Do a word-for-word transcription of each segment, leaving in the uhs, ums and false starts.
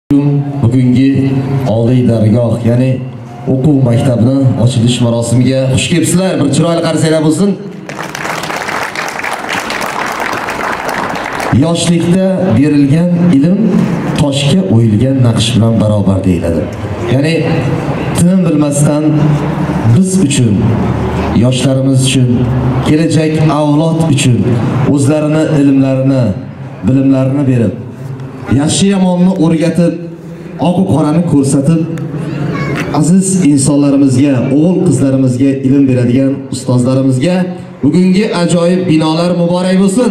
Bugungi Oliy dargoh, ya'ni o'quv maktabining ochilish marosimiga xush kelibsizlar. Bir chiroyli qarsanglar bo'lsin. Yoshlikda berilgan ilm toshga o'yilgan naqsh bilan barobar deyiladi. Ya'ni tinim bilmasdan biz uchun, yoshlarimiz uchun, kelajak avlod uchun o'zlarini ilmlarini, bilimlarini berib, yaxshi yomonni o'rgatib, oq qorani ko'rsatib, aziz insonlarimizga, o'g'il qizlarimizga ilm beradigan ustozlarimizga bugungi ajoyib binolar muborak bo'lsin.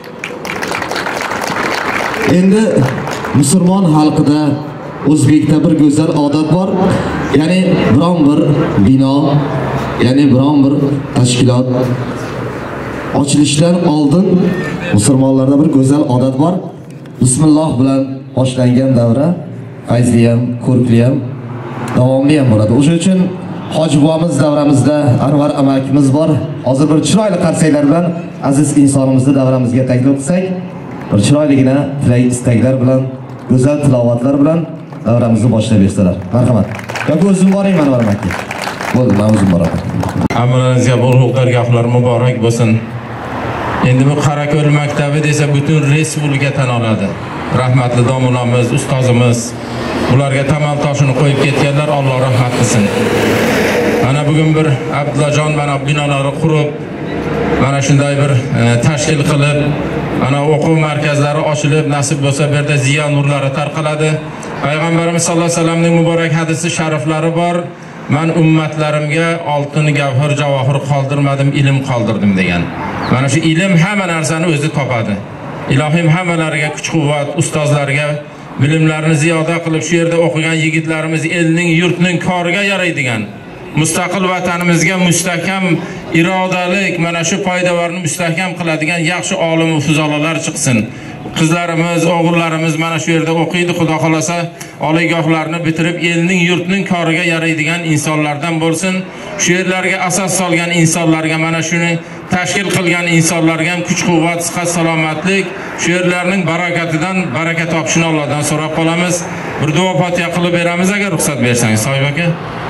Endi musulmon xalqida, O'zbekda bir go'zal odat bor. Ya'ni biron bir bino, ya'ni biron bir tashkilot ochilishdan oldin musulmonlarda bir go'zal odat bor. Bismillah bilan boshlangan davra fayzli ham, ko'rkli ham, davomli ham bo'ladi. O'sha uchun Hoji bobomiz davramizda Anvar amakimiz bor. Hozir bir chiroyli qarsanglar bilan aziz insonimizni davramizga taklif qilsak, bir chiroyligina tilak istaklar bilan, go'zal tilovatlar bilan davramizni boshlab bersalar. Marhamat. Yoki o'zim boring Anvar amaki. Bo'ldi, men o'zim boraman. Hammangizga bu dargohlar muborak bo'lsin. Endi bu Qarako'l maktabi desa butun respublika tan oladi. Rahmatli domlalarimiz, ustozimiz, ularga tamal toshini qo'yib ketganlar, Alloh rahmat qilsin. Mana bugun bir Abdullajon mana binolari qurib, mana shunday bir e, tashkil qilib, mana o'quv markazlari ochilib, nasib bo'lsa bu yerda ziyo nurlari tarqaladi. Payg'ambarimiz sollallohu alayhi vasallamning muborak hadisi shariflari bor. Men ummatlarimga oltin, gavhar, javohir qoldirmadim, ilm qoldirdim degan. Mana shu ilm hamma narsani o'zi topadi. Ilohim hammalariga kuch-quvvat, ustozlarga bilimlarini ziyoda qilib, shu yerda o'qigan yigitlarimiz elning, yurtning koriga yaraydigan, mustaqil vatanimizga mustahkam irodalik, mana shu poydevorni mustahkam qiladigan yaxshi olim va fuzolalar chiqsin. Qizlarimiz, o'g'illarimiz mana shu yerda o'qiydi, xudo xolasa oliygohlarni bitirib elning, yurtning koriga yaraydigan insonlardan bo'lsin. Shu yerlarga asos solgan insonlarga, mana shuni tashkil qilgan insonlarga ham kuch-quvvat, sihat, salomatlik, shu yerlarning barakatidan baraka topishini Allohdan so'rab qolamiz. Bir duo Fotiha qilib beramiz agar ruxsat bersangiz, Soyib aka.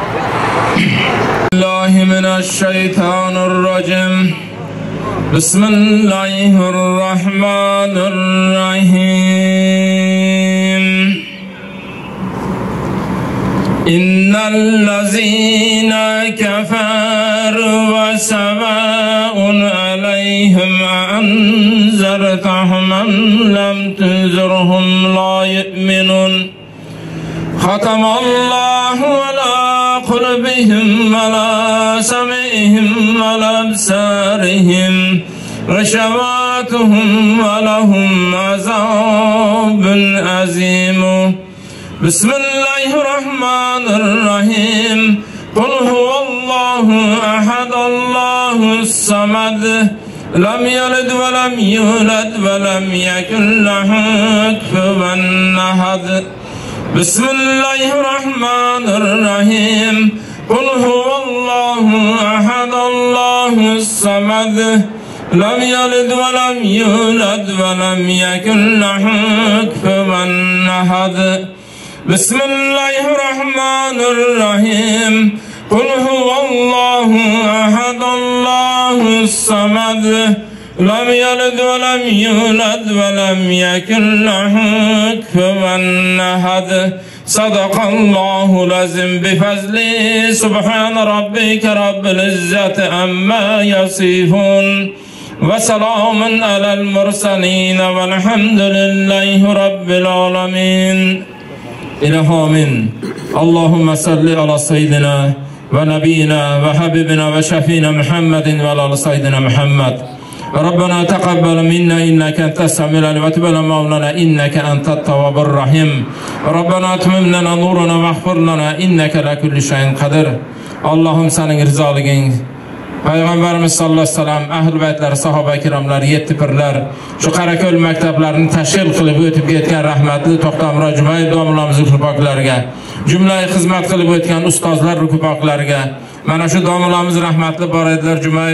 Allohi minash shaytonir rojim. Bismillahirrahmanirrahim. İnnel lezîne keferu ve sevâun aleyhim enzertahum em lem tunzirhum la yu'minun. Khatamallahu ala kulubihim ve la sem'ihim ve la absarihim ve şevâtuhum ve lahum azâbun azîmu. Bismillahirrahmanirrahim. Kul huvallahu ahad, Allahus samad. Lam yalid ve lam yulad ve lam yekun lahu kufuven ahad. Bismillahirrahmanirrahim. Kul huvallahu ahad, Allahus samad. Lam yalid ve lam yulad ve lam yekun lahu kufuven ahad. Bismillahirrahmanirrahim. Kul huvallahu ahad, Allahus samad. Lam yalid ve lam yulad ve lam yekun lahu kufuven ahad. Sadaqallahul azim bi fazli. Subhan rabbika rabbil izzati amma yasifun. Ve selamun alel mursalin velhamdülillahi rabbil alamin. İlahamin. Allahümme salli ala seyyidina ve nebiyina ve habibina ve şefina Muhammedin ve ala seyyidina Muhammed. Rabbena teqabbal minna inneke entes samiul alim ve tub ala mevlana inneke entet tevvabur rahim. Rabbena etmim lana nurana ve ighfir lana inneke ala kulli şeyin kadir. Allah'ım senin rızaligin, Peygamberimiz sallallahu aleyhi ve sellem, ahl baytlar, sahabe-i kiramlar, yetti pirlar, şu Qarako'l maktablarini tashkil qilib o'tib ketgan rahmatli To'xtamurod Jumayev domlarimizning ruhbaqlariga, jumlayi xizmat qilib o'tgan ustozlar ruhbaqlariga, mana shu domlalarimiz rahmatli bor edilar Jumayev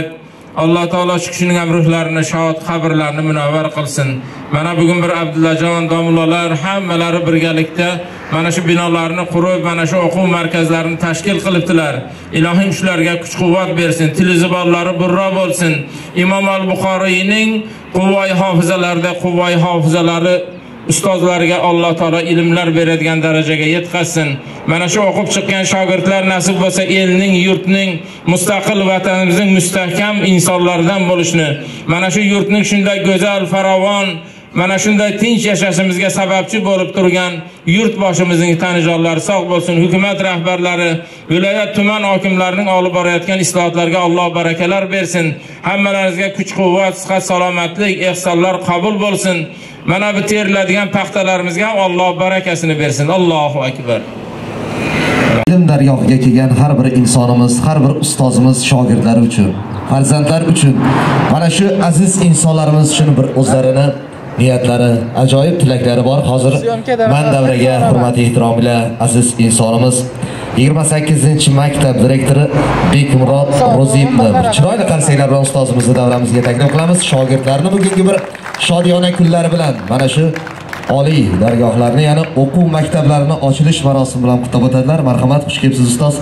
Alloh taolo shu kishining ham ruhlarini shod, qabrlarini munavvar qilsin. Mana bugun bir Abdullajon domlalar hammalari birgalikda mana shu binolarni qurib, mana shu o'quv markazlarini tashkil qilibdilar. Ilohim shularga kuch-quvvat bersin, tili zubollari burro bo'lsin. Imom al-Buxoriyning quvvoy hofizalarida quvvoy hofizalari ustozlarga Alloh taolo ilmlar beradigan darajaga yetkazsin. Mana shu o'qib chiqqan shogirdlar nasib bo'lsa elning, yurtning, mustaqil vatanimizning mustahkam insonlardan bo'lishni, mana shu yurtning shunday go'zal, farovon, mana shunday tinch yashashimizga sababchi bo'lib turgan yurtboshimizning tanijonlari sog' bo'lsin. Hukumat rahbarlari, viloyat tuman hokimlarining olib borayotgan islohotlarga Alloh barakalar bersin. Hammalaringizga kuch-quvvat, sihat, salomatlik, ehsonlar qabul bo'lsin. Mana bu teriladigan paxtalarimizga Alloh barakasini bersin. Allohu akbar. Ilm dargohiga kelgan har bir insonimiz, har bir ustozimiz, shogirdlari uchun, farzandlar uchun, mana shu aziz insonlarimiz uchun bir o'zlarini niyatlari, ajoyib tilaklari bor. Hozir man davraga hurmat ehtirom bilan aziz insonimiz yigirma sakkizinchi maktab direktori Bekmurod Ro'ziyevni chiroyli qarsaklar bilan ustozimizni davramizga taklif qilamiz. Shogirdlarni bugungi bir shodiyona kunlari bilan mana shu oliy dargohlarni, ya'ni o'quv maktablarini ochilish marosimi bilan qutlab o'tadilar. Marhamat, xush kelibsiz ustoz.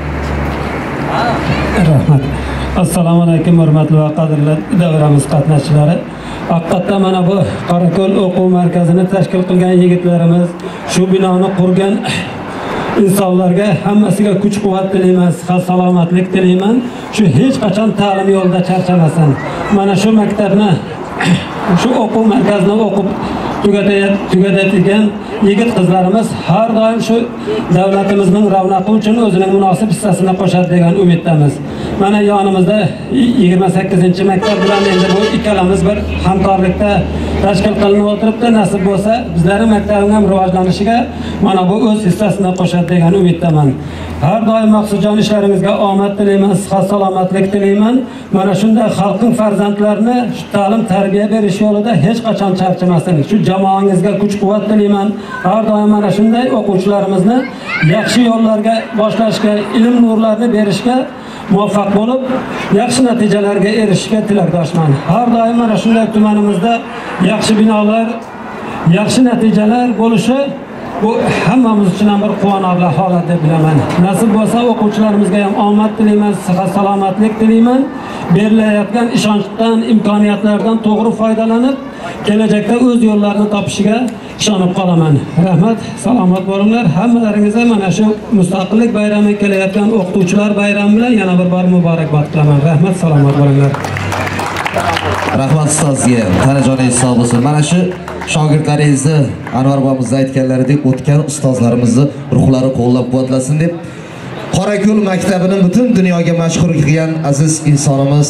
Rahmat. Assalomu alaykum hurmatli va qadrli davramiz qatnashchilari. Haqiqatda mana bu Qorako'l o'quv markazini tashkil qilgan yigitlarimiz, shu binoni qurgan insonlarga hammasiga kuch-quvvat tilayman, sihat, salomatlik tilayman. Shu hech qachon ta'lim yo'lida charchamasin. Mana shu maktabni, shu o'quv markazini o'qib tugatadigan yigit qizlarimiz har doim shu davlatimizning ravnaqi uchun o'zining munosib hissasini qo'shadi degan umiddamiz. Mana yonimizda yigirma sakkizinchi maktab bilan endi bu ikkalamiz bir hamkorlikda tashkil qilinib o'tiribdi. Nasib bo'lsa, bizlarning maktabning ham rivojlanishiga mana bu o'z hissasini qo'shadi degan umiddaman. Har doim maqsadjon ishlaringizga omad tilayman, sihat, salomatlik tilayman. Mana shunday xalqning farzandlarini shu ta'lim, tarbiya berish yo'lida hech qachon charchamasin. Shu jamoangizga kuch-quvvat tilayman. Har doim mana shunday o'quvchilarimizni yaxshi yo'llarga boshlashga, ilm nurlarini berishga muvaffaq bo'lib, yaxshi natijalarga erishishga tilakdoshman. Har doim mana shunday tumanimizda yaxshi binolar, yaxshi natijalar bo'lishi bu hammamiz uchun ham bir quvonarli holat deb bilaman. Nasib bo'lsa, o'quvchilarimizga ham omad tilayman, sihat, salomatlik tilayman. Berilayotgan ishonchdan, imkoniyatlardan to'g'ri foydalanib, kelajakda o'z yo'llarini topishiga ishonib qolaman. Rahmat, salomat bo'linglar. Hammalaringizga mana shu mustaqillik bayrami kelayotgan o'qituvchilar bayrami bilan yana bir bor muborakbod qilaman. Rahmat, salomat bo'linglar. Rahmat ustozga, tanajoningiz sog' bo'lsin. Mana shu shogirdlaringizni Anvar bobomiz aytganlaridek o'tgan ustozlarimizni ruhlari qo'llab-quvvatlasin deb Qorako'l maktabini butun dunyoga mashhur qilgan aziz insonimiz,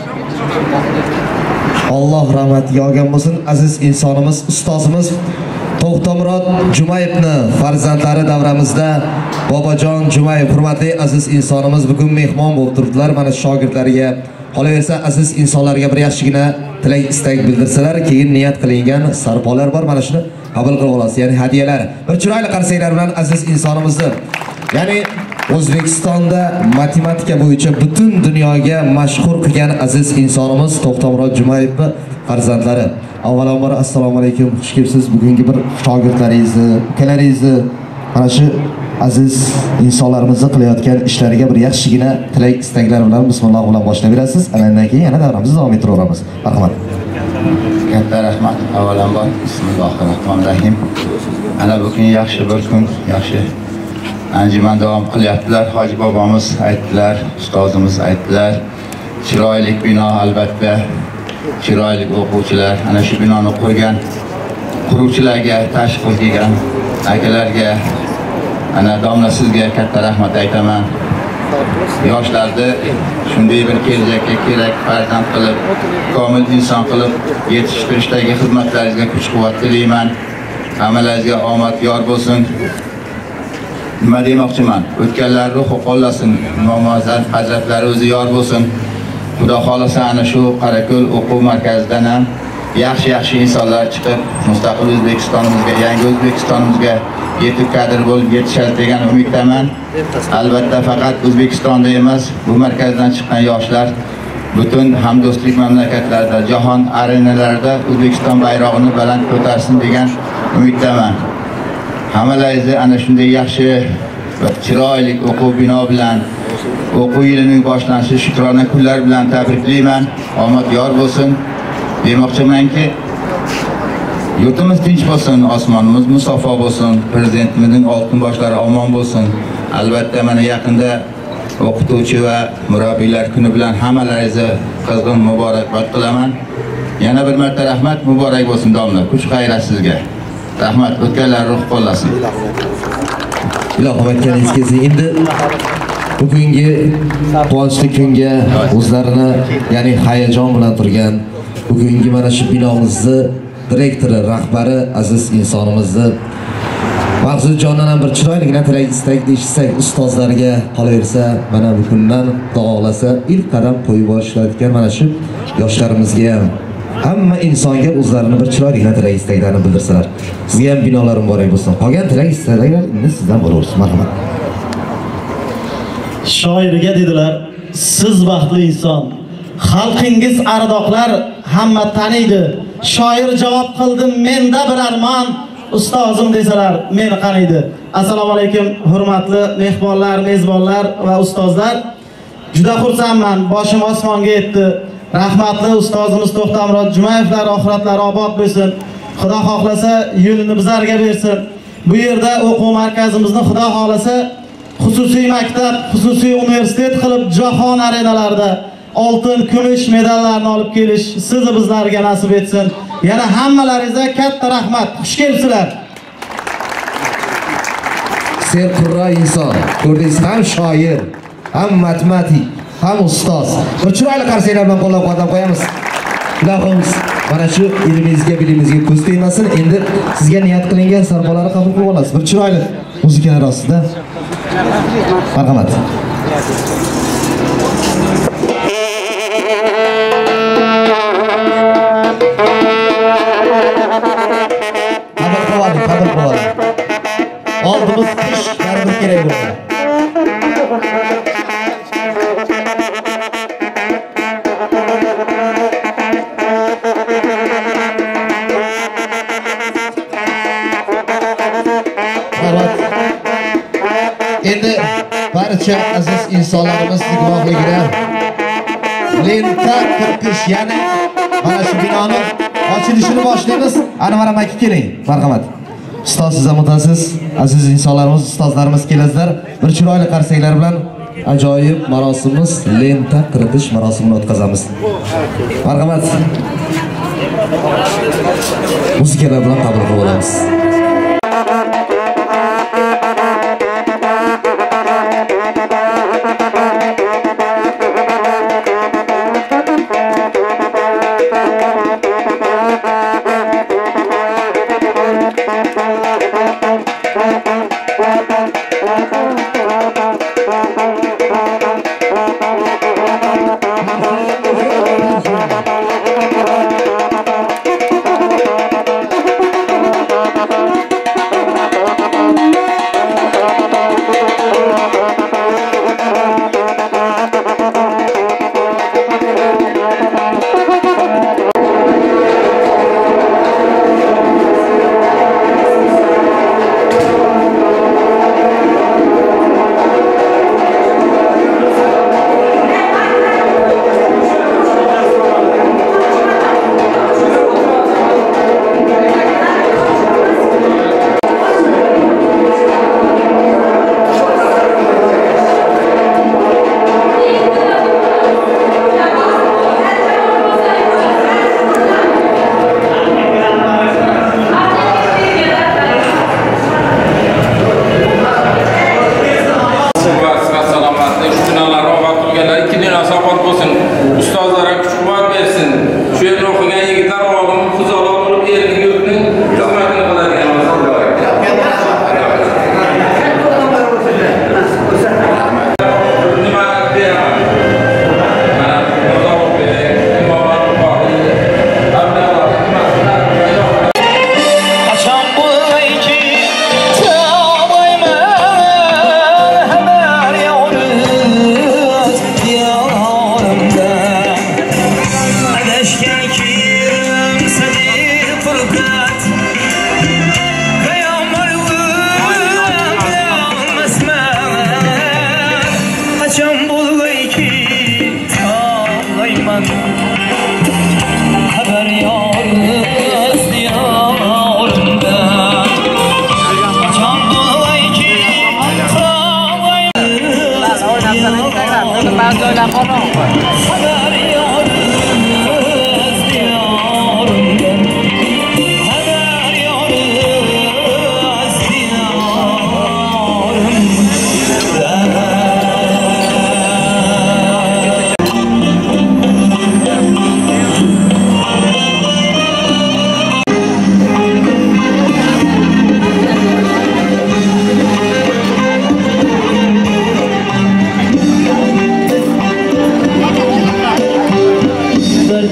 Alloh rahmatiga olgan bo'lsin, aziz insonimiz, ustozimiz To'xtamurod Jumayevni farzandlari davramizda Bobojon Jumayev, hurmatli aziz insonimiz bugun mehmon bo'lib turibdilar. Mana shogirdlariga, qolaversa aziz insonlarga bir yaxshigina tilak, istak bildirsalar, keyin niyat qilingan sarpolar bor, mana shuni qabul qilib olasiz, ya'ni hadiyalar. Bir chiroyli qarsaklar bilan aziz insonimizni, ya'ni O'zbekistonda matematika bo'yicha butun dunyoga mashhur qilgan aziz insonimiz To'xtamurod Jumayevning farzandlari. Avvalambor assalomu alaykum, xush kelibsiz. Bugungi bir shogirdlaringizni, ukalaringizni, mana shu aziz insonlarimizni qilayotgan ishlariga bir yaxshigina tilak, istaklar bilan bismillah bilan boshlayverasiz. Andan keyin yana davramizni davom ettiraveramiz. Marhamat. Katta rahmat. Avvalambor bismillahirrohmanirrohim. Ana bugun yaxshi bir kun, yaxshi anjuman davom qilyaptilar. Hoji bobomiz aytdilar, ustozimiz aytdilar. Chiroyli bino, albatta chiroyli o'quvchilar. Ana shu binoni qurgan quruvchilarga, tashkil qilgan akalarga, ana domla sizga katta rahmat aytaman. Yoshlarni shunday bir kelajakka kerak farzand qilib, komil inson qilib yetishtirishdagi xizmatlaringizga kuch-quvvat tilayman. Hammalaringizga omad yor bo'lsin. Nima demoqchiman? O'tganlar ruhi qo'llasin, Nomozan hazratlari o'zi yor bo'lsin. Xudo xolasa ana shu Qorako'l o'quv markazidan ham yaxshi-yaxshi insonlar chiqib, mustaqil O'zbekistonimizga, yangi O'zbekistonimizga yetib kadr bo'lib yetishadi degan umiddaman. Albatta faqat O'zbekistonda emas, bu markazdan chiqqan yoshlar butun hamdo'stlik mamlakatlarida, jahon arenalarida O'zbekiston bayrog'ini baland ko'tarsin degan umiddaman. Hammalaringizni ana shunday yaxshi va chiroyli o'quv bino bilan, o'quv yilining boshlanishi shukrona kunlar bilan tabriklayman. Omad yor bo'lsin. Demoqchimanki, yurtimiz tinch bo'lsin, osmonimiz musaffo bo'lsin, prezidentimizning oltin boshlari omon bo'lsin. Albatta mana yaqinda o'qituvchi va murabbiylar kuni bilan hammalaringizni qizg'in muborakbod qilaman. Yana bir marta rahmat, muborak bo'lsin domla. Kuch xayrat sizga. Rahmat, o'tganlar ruh qo'llasin. Ilohim aytganingiz endi bugungi quvonchli kunga o'zlarini, ya'ni hayajon bilan turgan bugungi mana shu binomizni direktori, rahbari, aziz insonimizni Maqsudjondan ham bir chiroyligina tilak istak deyishsak, ustozlarga qolaversa, mana bu kundan duolasa, ilk qadam qo'yib boshlayotgan mana shu yoshlarimizga ham hamma insonga o'zlarini bir chiroyligina tilak istaklarini bildirsalar. Sizga ham binolar muborak bo'lsin. Qolgan tilak istaklaringiz endi sizdan bo'laversin. Marhamat. Shoirga dedilar, siz baxtli inson. Xalqingiz ardoqlar hamma taniydi. Shoir javob qildim, menda bir armon. Ustozim desalar meni qaniydi. Assalomu alaykum, hurmatli mehmonlar, mezbonlar va ustozlar. Juda xursandman, boshim osmonga yetdi. Rahmatli ustozimiz To'xtamurod Jumayevlar oxiratlari obod bo'lsin. Xudo xohlasa yo'lini bizlarga bersin. Bu yerda o'quv markazimizni xudo xohlasa xususiy maktab, xususiy universitet qilib jahon arenalarida oltin, kumush medallarni olib kelish sizni bizlarga nasib etsin. Yana hammalaringizga katta rahmat. Xush kelibsizlar. Serqurra inson, ko'rdingiz, ham shoir, ham matematik, ham ustoz. Bir chiroyli qarsaklar bilan qo'llab-quvvatlab qo'yamiz. Ilohimiz mana shu ilmingizga, bilimingizga ko'z tegmasin. Endi sizga niyat qilingan sarbolarni qabul qilib olasiz. Bir chiroyli muzikalar ostida. Marhamat. Qabul qiladi, qabul qiladi. Oldimiz qish, baribir kerak bo'ladi. Endi barcha aziz insonlarimiz guvohligida lenta qirqish, ya'ni mana shu binoni ochilishini boshlaymiz. Anvar amaki keling, marhamat. Ustoz siz ham o'tasiz. Aziz insonlarimiz, ustozlarimiz keladilar. Bir chiroyli qarsaklar bilan ajoyib marosimimiz, lenta qiritish marosimini o'tkazamiz. Marhamat. Muzikalar bilan qabul qilib olamiz. Thank you.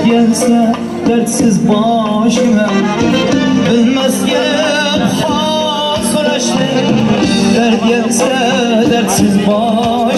gelse dertsiz başıma bilmezge hal so'rashni dard gelse dertsiz başıma